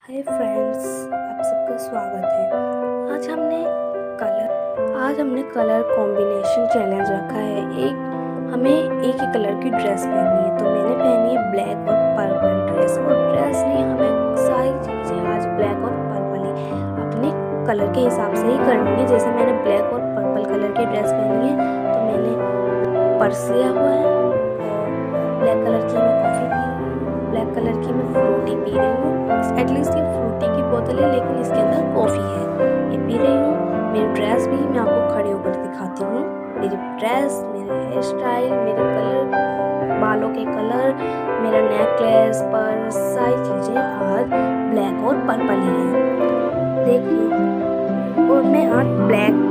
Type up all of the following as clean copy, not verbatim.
Hi friends, आप सबका स्वागत है। आज हमने कलर कॉम्बिनेशन चैलेंज रखा है। हमें एक ही कलर की ड्रेस पहननी है, तो मैंने पहनी है ब्लैक और पर्पल ड्रेस। और ड्रेस नहीं, हमें सारी चीज़ें आज ब्लैक और पर्पल ही अपने कलर के हिसाब से ही करनी है। जैसे मैंने ब्लैक और पर्पल कलर की ड्रेस पहनी है, तो मैंने पर्स लिया हुआ है और ब्लैक कलर की मैं कॉफ़ी पी रही हूँ, ब्लैक कलर की मैं फ्रूटी पी रही हूँ। एटलीस्ट ये फ्रूटी की बोतल है, लेकिन इसके अंदर कॉफ़ी है, ये पी रही हूँ। मेरी ड्रेस भी मैं आपको खड़े होकर दिखाती हूँ। मेरी ड्रेस, मेरा हेयर स्टाइल, मेरे कलर, बालों के कलर, मेरा नेकलेस, पर्स, सारी चीज़ें आज ब्लैक और पर्पल ही हैं। देखिए, और मैं आज ब्लैक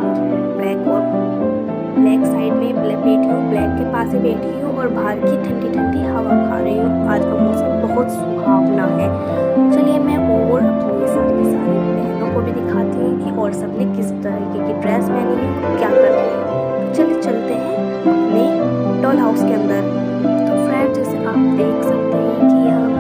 साइड में बैठी हूँ, ब्लैक के पास ही बैठी हूँ और बाहर की ठंडी ठंडी हवा खा रही हूँ। आज का मौसम बहुत सुहावना है। चलिए मैं और अपनी सारी बहनों को भी दिखाती हूँ कि और सबने किस तरीके की ड्रेस पहनी है, क्या कर रहे हैं। चलिए चलते हैं अपने डॉल हाउस के अंदर। तो फ्रेंड्स, जैसे आप देख सकते हैं कि यहाँ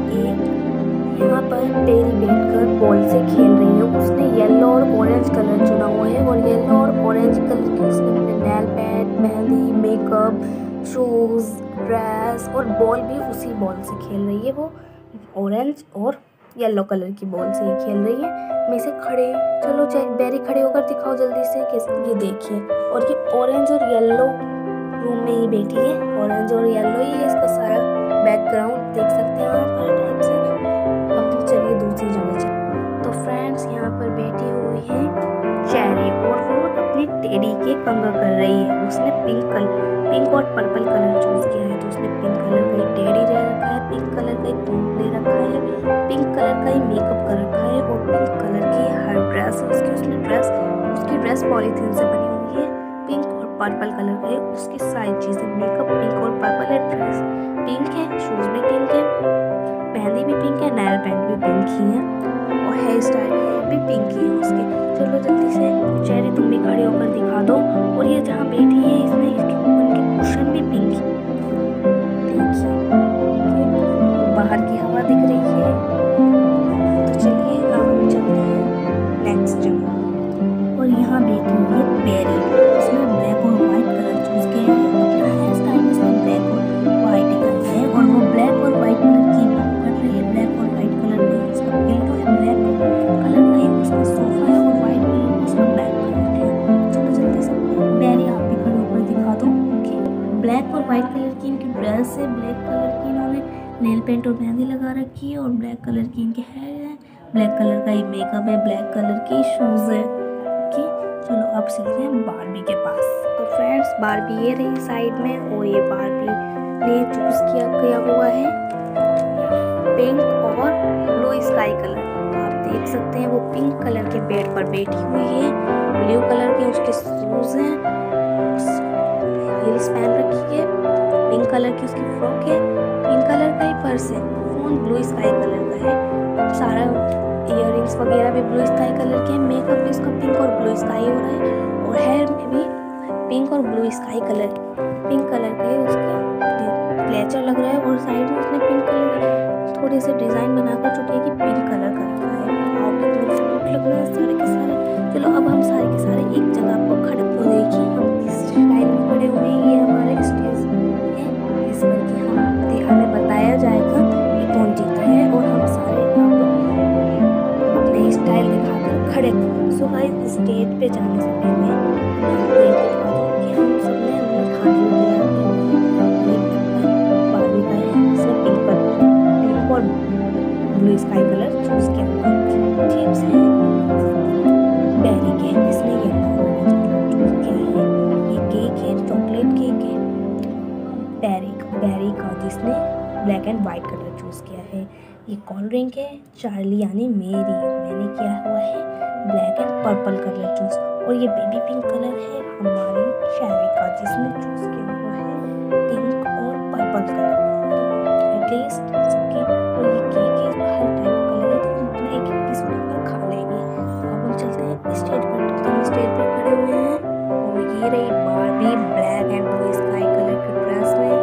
पर टेरी बैठकर बॉल से खेल रही है। उसने येलो और ऑरेंज कलर चुना हुआ है और येलो और ऑरेंज कलर की उसने अपने nail paint, mehndi, makeup, shoes, dress और बॉल भी उसी बॉल से खेल रही है। वो ऑरेंज और येलो कलर की बॉल से ही खेल रही है। मैं से चलो बेरी खड़े होकर दिखाओ जल्दी से कि ये देखिए। और ये ऑरेंज और येलो रूम में ही बैठी है, ऑरेंज और येलो ही है इसका सारा बैकग्राउंड, देख सकते हैं आप हर टाइप से। अब चलिए दूसरी जगह चलिए। तो फ्रेंड्स, यहाँ पर बैठी हुई है चेरी और वो अपनी टेडी के कंगा कर रही है। उसने पिंक और पर्पल कलर चूज किया है, तो उसने पिंक कलर का ही टेडी ले रखा है, पिंक कलर का ही कोट ले रखा है, पिंक कलर का ही मेकअप कर रखा है और पिंक कलर की हर ड्रेस उसकी ड्रेस पॉलीथीन से बनी हुई है। पिंक और पर्पल कलर का है उसकी सारी चीजें, मेकअप पिंक और पर्पल है, ड्रेस पिंक है, शूज भी पिंक है, मेहंदी भी पिंक है, नेल पेंट भी पिंक ही है और हेयर स्टाइल भी पिंक ही है उसके। चलो जल्दी से चेरी तुम भी खड़े होकर दिखा दो। और ये जहाँ बैठी है इसमें इसके ऊपर के कुशन भी पिंक है, देखिए बाहर की हवा दिख रही है। तो चलिए अब हम चलते हैं नेक्स्ट जगह। और यहाँ बैठी हुई है बेरी, उसने ब्लैक और व्हाइट कलर चूज किया है। अपना हेयर स्टाइल इसने ब्लैक और व्हाइट ही करना है और वो ब्लैक और व्हाइट कलर की बात कर रही है। ब्लैक और व्हाइट कलर में उसका पिल्लो है, ब्लैक कलर का ही उसका सोफा है और व्हाइट कलर का उसका बैक कलर है। चलो जल्दी से बेरी आप भी खड़े होकर दिखा दो कि ब्लैक और व्हाइट कलर की इनकी ड्रेस है, ब्लैक कलर की इन्होंने नेल पेंट और मेहंदी लगा रखी है और ब्लैक कलर की इनके हेयर है, ब्लैक कलर का ही मेकअप है, ब्लैक कलर की शूज है। चलो अब चलते हैं बारबी के पास। तो फ्रेंड्स, बारबी ये रही साइड में और ये बारबी ने चूज किया हुआ है पिंक और ब्लू स्काई कलर। तो आप देख सकते हैं वो पिंक कलर के बेड पर बैठी हुई है, ब्लू कलर के उसके शूज हैं, हील्स पहन रखी है, पिंक कलर की उसकी फ्रॉक है, पिंक कलर का ही पर्स है, फोन ब्लू स्काई कलर का है, सारा इयररिंग्स वगैरह भी ब्लू स्काई कलर के, मेकअप भी उसका पिंक और ब्लू स्काई हो रहा है और हेयर में भी पिंक और ब्लू स्काई कलर का ही उसका क्लेचर लग रहा है और साइड में उसने पिंक कलर थोड़े से डिजाइन बनाकर जो कि पिंक कलर का रखा है। और कितने क्यूट लग रहे हैं सारे के सारे। चलो अब हम सारे के सारे एक जगह पर खड़े हो, देखिए हम किस स्टाइल में खड़े हुए हैं। ये हमारे स्टेज है, इस पर कि हमें बताया जाएगा कि कौन जीता है और हम सारे अपने स्टाइल दिखाकर खड़े। सो गाइस, स्टेज पे जाने से पहले हम सबने अपने खाने में तैयार बारबी का है, इसने पिंक और ब्लू स्काई कलर चूज किया हुआ है। चिप्स है बेरी के, इसने येलो चूज किया है। ये केक है, चॉकलेट केक है बेरी का, जिसने black and white colour choose किया है। ये कोल्ड ड्रिंक है चार्ली यानी मैंने किया हुआ है black and purple colour choose. और ये बेबी पिंक कलर है हमारी चेरी का, जिसने चूज किया हुआ है पिंक और पर्पल कलर। एटलीस्ट सबकी, और ये केक है, इसमें हर टाइप का कलर है, तो हम अपना एक पीस उठाकर खा लेंगे। अब हम चलते हैं स्टेज पर। तो हम स्टेज पर खड़े हुए हैं और ये रही Barbie black and blue sky colour की ड्रेस में।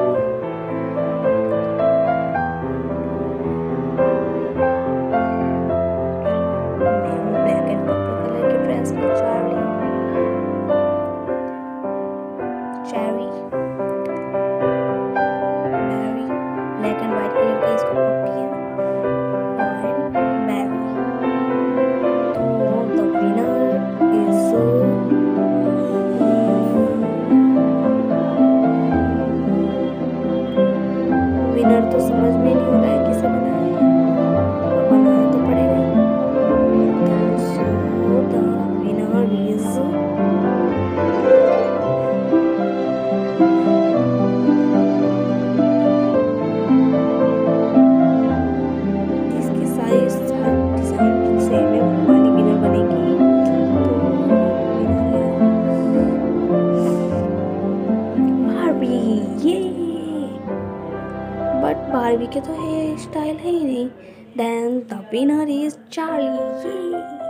winner is Charlie. Yay!